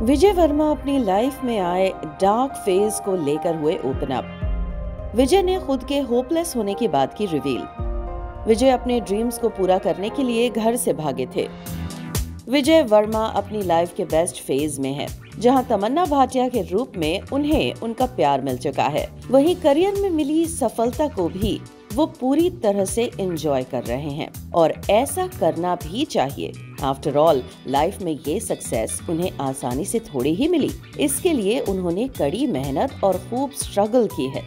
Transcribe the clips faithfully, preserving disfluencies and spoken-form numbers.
विजय वर्मा अपनी लाइफ में आए डार्क फेज को लेकर हुए ओपन अप। विजय ने खुद के होपलेस होने की बात की रिवील। विजय अपने ड्रीम्स को पूरा करने के लिए घर से भागे थे। विजय वर्मा अपनी लाइफ के बेस्ट फेज में है, जहां तमन्ना भाटिया के रूप में उन्हें उनका प्यार मिल चुका है। वहीं करियर में मिली सफलता को भी वो पूरी तरह से एंजॉय कर रहे हैं और ऐसा करना भी चाहिए। आफ्टर ऑल लाइफ में ये सक्सेस उन्हें आसानी से थोड़ी ही मिली। इसके लिए उन्होंने कड़ी मेहनत और खूब स्ट्रगल की है।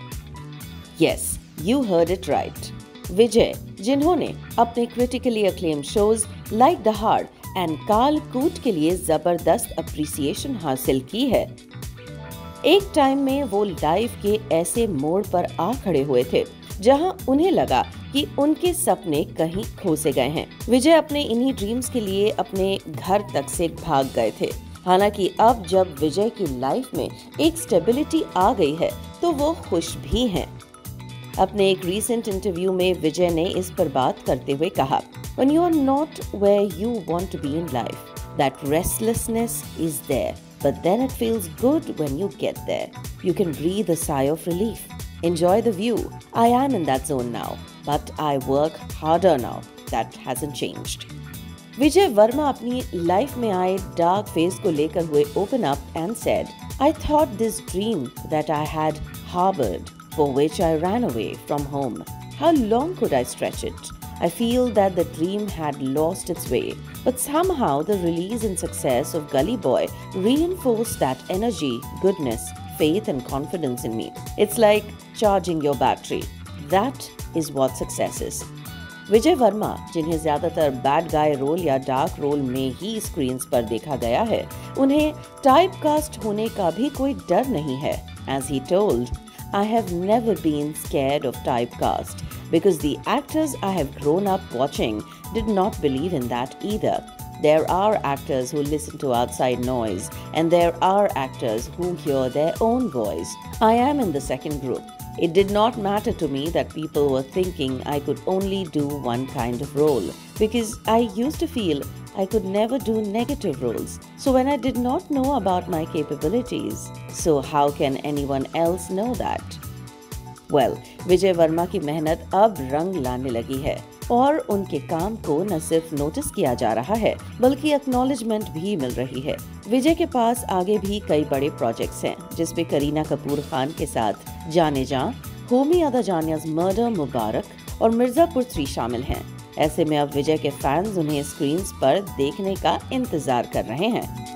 Yes, you heard it right. Vijay, जिन्होंने अपने critically acclaim shows like the hard and Kaalkoot के लिए जबरदस्त अप्रिसिएशन हासिल की है। एक टाइम में वो लाइफ के ऐसे मोड़ पर आ खड़े हुए थे जहां उन्हें लगा कि उनके सपने कहीं खो से गए हैं। विजय अपने इन्हीं ड्रीम्स के लिए अपने घर तक से भाग गए थे। हालांकि अब जब विजय की लाइफ में एक स्टेबिलिटी आ गई है तो वो खुश भी हैं। अपने एक रीसेंट इंटरव्यू में विजय ने इस पर बात करते हुए कहा, When you are not where you want to be in life, that restlessness is there, but then it feels good when you get there. You can breathe a sigh of relief. Enjoy the view. I am in that zone now, but I work harder now. That hasn't changed. विजय वर्मा अपनी life में आए dark phase को लेकर हुए open up and said, I thought this dream that I had harbored, for which I ran away from home. How long could I stretch it? I feel that the dream had lost its way, but somehow the release and success of Gully Boy reinforced that energy, goodness, faith and confidence in me. It's like charging your battery. That is what success is. Vijay Varma, जिन्हें ज्यादातर bad guy role या dark role में ही screen पर देखा गया है, उन्हें टाइपकास्ट होने का भी कोई डर नहीं है। As he told, I have never been scared of typecast because the actors I have grown up watching did not believe in that either. There are actors who listen to outside noise, and there are actors who hear their own voice. I am in the second group. It did not matter to me that people were thinking I could only do one kind of role, because I used to feel I could never do negative roles. So when I did not know about my capabilities, so how can anyone else know that? Well, विजय वर्मा की मेहनत अब रंग लाने लगी है और उनके काम को न सिर्फ नोटिस किया जा रहा है बल्कि एक्नॉलेजमेंट भी मिल रही है। विजय के पास आगे भी कई बड़े प्रोजेक्ट्स हैं, जिसमें करीना कपूर खान के साथ जाने जा, होमी अदा जानियाज मर्डर मुबारक और मिर्जापुर थ्री शामिल हैं। ऐसे में अब विजय के फैंस उन्हें स्क्रीन्स पर देखने का इंतजार कर रहे हैं।